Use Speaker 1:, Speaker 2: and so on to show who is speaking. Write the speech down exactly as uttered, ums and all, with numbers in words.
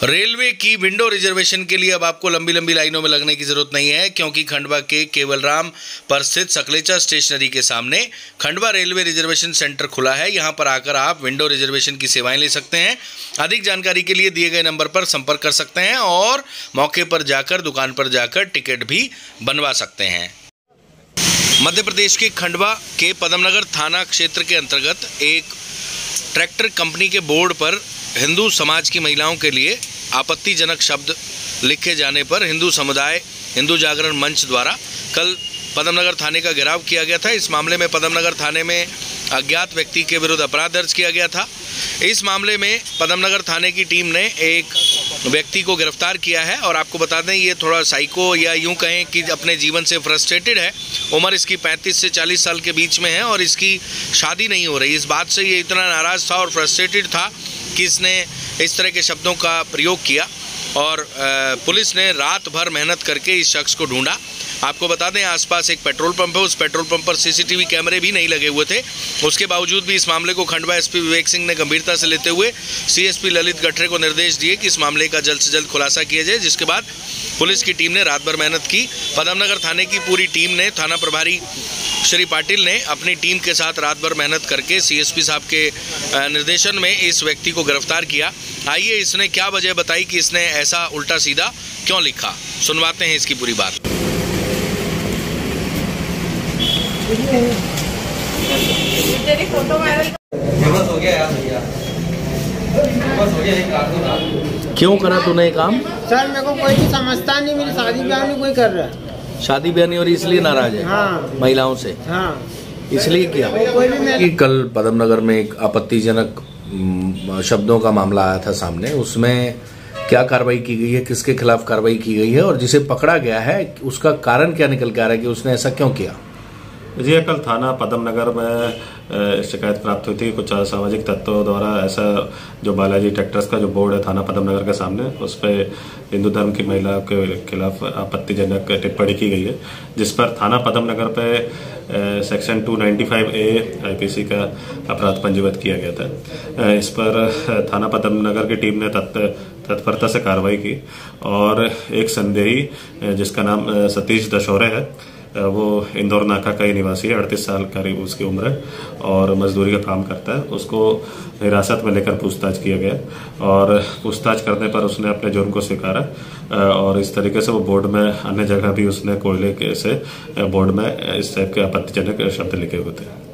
Speaker 1: Railway की window reservation के लिए अब आपको लंबी लंबी लाइनों में लगने की जरूरत नहीं है, क्योंकि खंडवा के केवलराम पर स्थित सकलेचा स्टेशनरी के सामने खंडवा रेलवे रिजर्वेशन सेंटर खुला है। यहां पर आकर आप विंडो रिजर्वेशन की सेवाएं ले सकते हैं। अधिक जानकारी के लिए दिए गए नंबर पर संपर्क कर सकते हैं और मौके पर जाकर दुकान पर जाकर टिकट भी बनवा सकते हैं। मध्य प्रदेश के खंडवा के पदमनगर थाना क्षेत्र के अंतर्गत एक ट्रैक्टर कंपनी के बोर्ड पर हिंदू समाज की महिलाओं के लिए आपत्तिजनक शब्द लिखे जाने पर हिंदू समुदाय हिंदू जागरण मंच द्वारा कल पदमनगर थाने का घेराव किया गया था। इस मामले में पदमनगर थाने में अज्ञात व्यक्ति के विरुद्ध अपराध दर्ज किया गया था। इस मामले में पदमनगर थाने की टीम ने एक व्यक्ति को गिरफ्तार किया है और आपको बता दें ये थोड़ा साइको या यूं कहें कि अपने जीवन से फ्रस्ट्रेटेड है। उम्र इसकी पैंतीस से चालीस साल के बीच में है और इसकी शादी नहीं हो रही। इस बात से ये इतना नाराज़ था और फ्रस्ट्रेटेड था कि इसने इस तरह के शब्दों का प्रयोग किया और पुलिस ने रात भर मेहनत करके इस शख्स को ढूंढा। आपको बता दें आसपास एक पेट्रोल पंप है, उस पेट्रोल पंप पर सीसीटीवी कैमरे भी नहीं लगे हुए थे। उसके बावजूद भी इस मामले को खंडवा एसपी विवेक सिंह ने गंभीरता से लेते हुए सीएसपी ललित गठरे को निर्देश दिए कि इस मामले का जल्द से जल्द खुलासा किया जाए, जिसके बाद पुलिस की टीम ने रात भर मेहनत की। पदमनगर थाने की पूरी टीम ने, थाना प्रभारी श्री पाटिल ने अपनी टीम के साथ रात भर मेहनत करके सीएसपी साहब के निर्देशन में इस व्यक्ति को गिरफ्तार किया। आइए इसने क्या वजह बताई कि इसने ऐसा उल्टा सीधा क्यों लिखा, सुनवाते हैं इसकी पूरी बात।
Speaker 2: फोटो वायरल हो गया यार भैया, बस हो गया।
Speaker 1: क्यों करा तूने ये काम?
Speaker 3: सर मेरे को कोई भी समझता नहीं, मेरी शादी ब्याह नहीं कोई कर रहा है।
Speaker 1: शादी ब्याह नहीं हो रही इसलिए नाराज है?
Speaker 3: हाँ।
Speaker 1: महिलाओं से?
Speaker 3: हाँ।
Speaker 1: इसलिए किया
Speaker 3: कोई भी मेरे...
Speaker 1: कि कल पदमनगर में एक आपत्तिजनक शब्दों का मामला आया था सामने, उसमें क्या कार्रवाई की गई है, किसके खिलाफ कार्रवाई की गई है और जिसे पकड़ा गया है उसका कारण क्या निकल के आ रहा है कि उसने ऐसा क्यों किया?
Speaker 4: जी कल थाना पदमनगर में शिकायत प्राप्त हुई थी कुछ सामाजिक तत्वों द्वारा ऐसा जो बालाजी ट्रैक्टर्स का जो बोर्ड है थाना पदमनगर के सामने, उस पर हिंदू धर्म की महिला के खिलाफ आपत्तिजनक टिप्पणी की गई है, जिस पर थाना पदमनगर पे सेक्शन दो सौ पचानवे ए आईपीसी का अपराध पंजीबद्ध किया गया था। इस पर थाना पदमनगर की टीम ने तत्परता से कार्रवाई की और एक संदेही जिसका नाम सतीश दशौरे है, वो इंदौर नाका का ही निवासी है, अड़तीस साल करीब उसकी उम्र है और मजदूरी का काम करता है। उसको हिरासत में लेकर पूछताछ किया गया और पूछताछ करने पर उसने अपने जुर्म को स्वीकारा और इस तरीके से वो बोर्ड में अन्य जगह भी उसने कोयले के से बोर्ड में इस टाइप के आपत्तिजनक शब्द लिखे हुए थे।